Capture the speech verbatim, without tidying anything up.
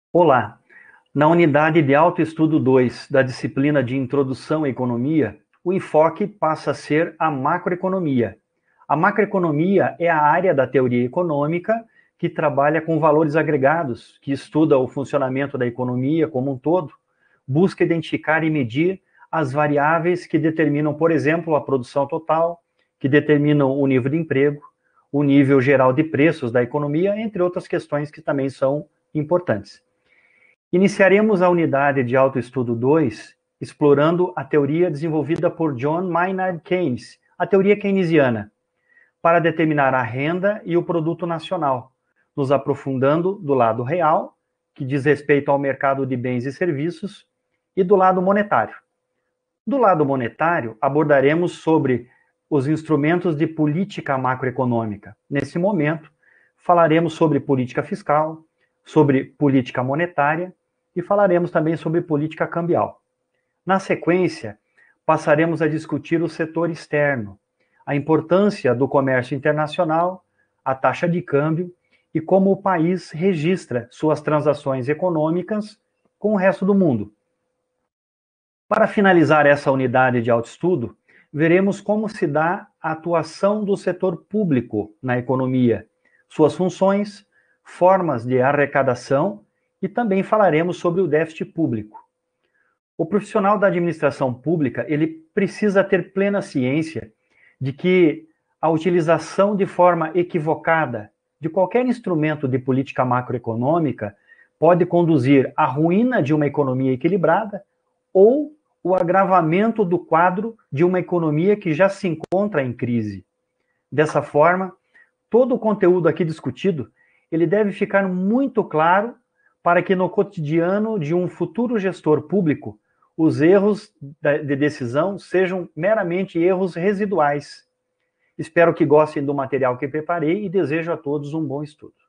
Olá! Na unidade de autoestudo dois da disciplina de Introdução à Economia, o enfoque passa a ser a macroeconomia. A macroeconomia é a área da teoria econômica que trabalha com valores agregados, que estuda o funcionamento da economia como um todo, busca identificar e medir as variáveis que determinam, por exemplo, a produção total, que determinam o nível de emprego, o nível geral de preços da economia, entre outras questões que também são importantes. Iniciaremos a unidade de autoestudo dois explorando a teoria desenvolvida por John Maynard Keynes, a teoria keynesiana, para determinar a renda e o produto nacional, nos aprofundando do lado real, que diz respeito ao mercado de bens e serviços, e do lado monetário. Do lado monetário, abordaremos sobre os instrumentos de política macroeconômica. Nesse momento, falaremos sobre política fiscal, sobre política monetária e falaremos também sobre política cambial. Na sequência, passaremos a discutir o setor externo, a importância do comércio internacional, a taxa de câmbio e como o país registra suas transações econômicas com o resto do mundo. Para finalizar essa unidade de autoestudo, veremos como se dá a atuação do setor público na economia, suas funções, formas de arrecadação e também falaremos sobre o déficit público. O profissional da administração pública, ele precisa ter plena ciência de que a utilização de forma equivocada de qualquer instrumento de política macroeconômica pode conduzir à ruína de uma economia equilibrada ou o agravamento do quadro de uma economia que já se encontra em crise. Dessa forma, todo o conteúdo aqui discutido, ele deve ficar muito claro para que no cotidiano de um futuro gestor público, os erros de decisão sejam meramente erros residuais. Espero que gostem do material que preparei e desejo a todos um bom estudo.